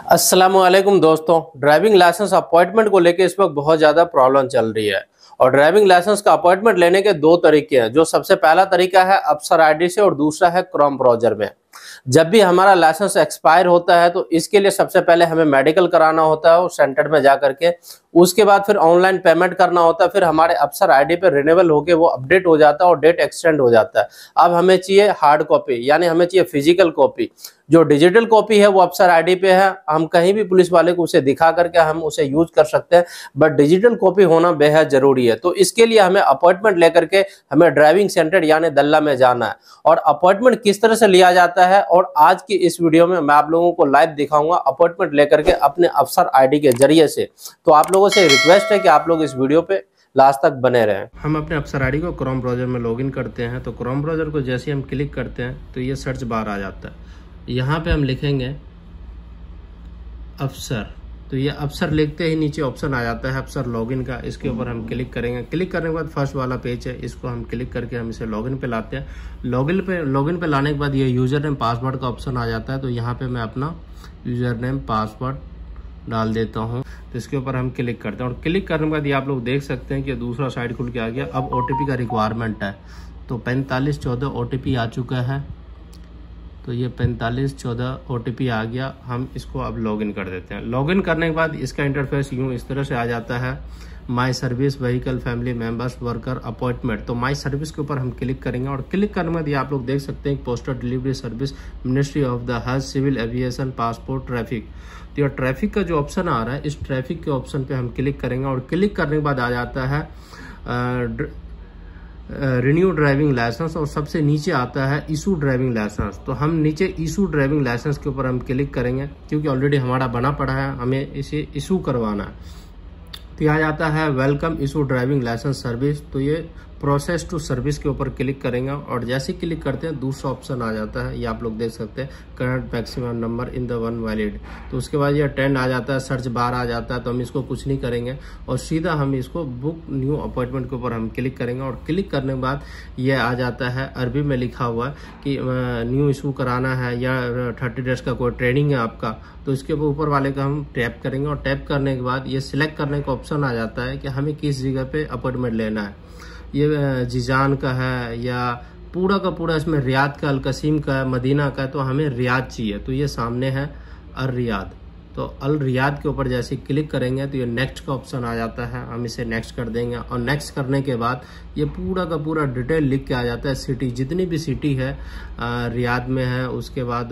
अस्सलामुअलैकुम दोस्तों, driving licence appointment को लेकर इस वक्त बहुत ज़्यादा प्रॉब्लम चल रही है। और ड्राइविंग लाइसेंस का अपॉइंटमेंट लेने के दो तरीके हैं। जो सबसे पहला तरीका है अफसर आईडी से और दूसरा है क्रोम ब्राउजर में। जब भी हमारा लाइसेंस एक्सपायर होता है तो इसके लिए सबसे पहले हमें मेडिकल कराना होता है उस सेंटर में जा करके। उसके बाद फिर ऑनलाइन पेमेंट करना होता है, फिर हमारे अफसर आईडी पे रिन्यूअल होके वो अपडेट हो जाता है और डेट एक्सटेंड हो जाता है। अब हमें चाहिए हार्ड कॉपी, यानी हमें चाहिए फिजिकल कॉपी। जो डिजिटल कॉपी है वो अफसर आईडी पे है, हम कहीं भी पुलिस वाले को उसे दिखा करके हम उसे यूज कर सकते हैं, बट डिजिटल कॉपी होना बेहद जरूरी है। तो इसके लिए हमें अपॉइंटमेंट लेकर के हमें ड्राइविंग सेंटर यानी दल्ला में जाना है। और अपॉइंटमेंट किस तरह से लिया जाता है और आज की इस वीडियो में मैं आप लोगों को लाइव दिखाऊंगा अपॉइंटमेंट लेकर के अपने अफसर आईडी के जरिए से। तो आप लोगों से रिक्वेस्ट है कि आप लोग इस वीडियो पे लास्ट तक बने रहें। हम अपने अफसर आईडी को क्रोम ब्राउजर में लॉगिन करते हैं। तो क्रोम ब्राउजर को जैसे हम क्लिक करते हैं तो ये सर्च बार आ जाता है। यहाँ पे हम लिखेंगे अफसर, तो ये अफसर लिखते ही नीचे ऑप्शन आ जाता है अफसर लॉगिन का। इसके ऊपर हम क्लिक करेंगे। क्लिक करने के बाद फर्स्ट वाला पेज है, इसको हम क्लिक करके हम इसे लॉगिन पे लाते हैं। लॉगिन पे लाने के बाद ये यूजर नेम पासवर्ड का ऑप्शन आ जाता है। तो यहाँ पे मैं अपना यूजर नेम पासवर्ड डाल देता हूँ। तो इसके ऊपर हम क्लिक करते हैं और क्लिक करने के बाद ये आप लोग देख सकते हैं कि दूसरा साइड खुल के आ गया। अब ओटीपी का रिक्वायरमेंट है, तो 4514 ओटीपी आ चुका है। तो ये 4514 ओटीपी आ गया। हम इसको अब लॉगिन कर देते हैं। लॉगिन करने के बाद इसका इंटरफेस यूं इस तरह से आ जाता है, my service vehicle family members worker appointment. तो माई सर्विस के ऊपर हम क्लिक करेंगे और क्लिक करने के बाद ये आप लोग देख सकते हैं postal delivery service, ministry of the health, civil aviation, passport, traffic. तो ये ट्रैफिक का जो ऑप्शन आ रहा है, इस ट्रैफिक के ऑप्शन पे हम क्लिक करेंगे और क्लिक करने के बाद आ जाता है रिन्यू ड्राइविंग लाइसेंस और सबसे नीचे आता है इशू ड्राइविंग लाइसेंस। तो हम नीचे इशू ड्राइविंग लाइसेंस के ऊपर हम क्लिक करेंगे क्योंकि ऑलरेडी हमारा बना पड़ा है, हमें इसे इशू करवाना है। तो यहाँ जाता है welcome issue driving licence service. तो ये प्रोसेस टू सर्विस के ऊपर क्लिक करेंगे और जैसे ही क्लिक करते हैं दूसरा ऑप्शन आ जाता है, ये आप लोग देख सकते हैं current maximum number in the one valid. तो उसके बाद ये 10 आ जाता है, सर्च बार आ जाता है। तो हम इसको कुछ नहीं करेंगे और सीधा हम इसको बुक न्यू अपॉइंटमेंट के ऊपर हम क्लिक करेंगे और क्लिक करने के बाद ये आ जाता है अरबी में लिखा हुआ कि न्यू इशू कराना है या 30 डेज का कोई ट्रेनिंग है आपका। तो इसके ऊपर वाले का हम टैप करेंगे और टैप करने के बाद ये सिलेक्ट करने का ऑप्शन आ जाता है कि हमें किस जगह पे अपॉइंटमेंट लेना है। ये जीजान का है या पूरा का पूरा इसमें रियाद का, अलकसीम का, मदीना का। तो हमें रियाद चाहिए, तो ये सामने है अल रियाद। तो अल रियाद के ऊपर जैसे क्लिक करेंगे तो ये नेक्स्ट का ऑप्शन आ जाता है, हम इसे नेक्स्ट कर देंगे और नेक्स्ट करने के बाद ये पूरा का पूरा डिटेल लिख के आ जाता है। सिटी जितनी भी सिटी है रियाद में है, उसके बाद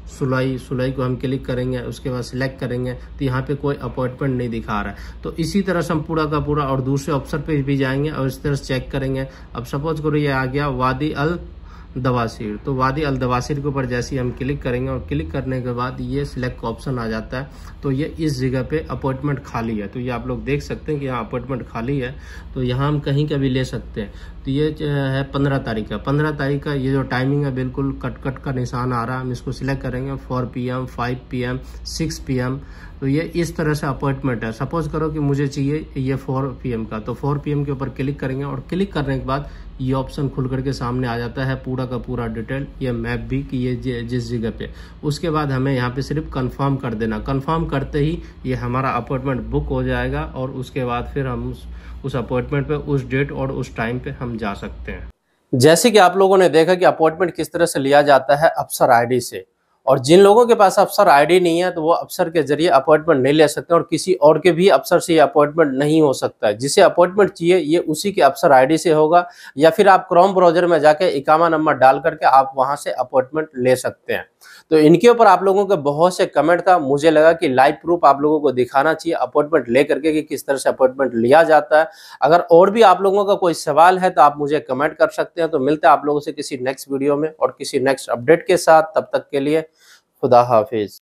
सुलाई को हम क्लिक करेंगे, उसके बाद सिलेक्ट करेंगे तो यहाँ पे कोई अपॉइंटमेंट नहीं दिखा रहा है। तो इसी तरह से हम पूरा का पूरा और दूसरे ऑप्शन पे भी जाएंगे और इस तरह से चेक करेंगे। अब सपोज करो ये आ गया वादी अल दवासिर। तो वादी अल दवासिर के ऊपर जैसे ही हम क्लिक करेंगे और क्लिक करने के बाद ये सिलेक्ट का ऑप्शन आ जाता है। तो ये इस जगह पे अपॉइंटमेंट खाली है। तो ये आप लोग देख सकते हैं कि यहाँ अपॉइंटमेंट खाली है, तो यहाँ हम कहीं का भी ले सकते हैं। तो ये है 15 तारीख का। 15 तारीख का ये जो टाइमिंग है बिल्कुल कट का निशान आ रहा है, हम इसको सिलेक्ट करेंगे 4 PM, 5 PM, 6 PM। तो ये इस तरह से अपॉइंटमेंट है। सपोज करो कि मुझे चाहिए ये 4 PM का, तो 4 PM के ऊपर क्लिक करेंगे और क्लिक करने के बाद ये ऑप्शन खुल करके सामने आ जाता है पूरा का पूरा डिटेल, ये मैप भी कि ये जिस जगह पे। उसके बाद हमें यहाँ पे सिर्फ कंफर्म कर देना। कंफर्म करते ही ये हमारा अपॉइंटमेंट बुक हो जाएगा और उसके बाद फिर हम उस अपॉइंटमेंट पे उस डेट और उस टाइम पे हम जा सकते हैं। जैसे कि आप लोगों ने देखा कि अपॉइंटमेंट किस तरह से लिया जाता है अफसर आईडी से। और जिन लोगों के पास अफसर आईडी नहीं है तो वो अफसर के जरिए अपॉइंटमेंट नहीं ले सकते और किसी और के भी अफसर से ये अपॉइंटमेंट नहीं हो सकता है। जिसे अपॉइंटमेंट चाहिए ये उसी के अफसर आईडी से होगा, या फिर आप क्रोम ब्राउजर में जाके इकामा नंबर डाल करके आप वहां से अपॉइंटमेंट ले सकते हैं। तो इनके ऊपर आप लोगों के बहुत से कमेंट था, मुझे लगा कि लाइव प्रूफ आप लोगों को दिखाना चाहिए अपॉइंटमेंट ले करके कि किस तरह से अपॉइंटमेंट लिया जाता है। अगर और भी आप लोगों का कोई सवाल है तो आप मुझे कमेंट कर सकते हैं। तो मिलते हैं आप लोगों से किसी नेक्स्ट वीडियो में और किसी नेक्स्ट अपडेट के साथ। तब तक के लिए खुदा हाफिज।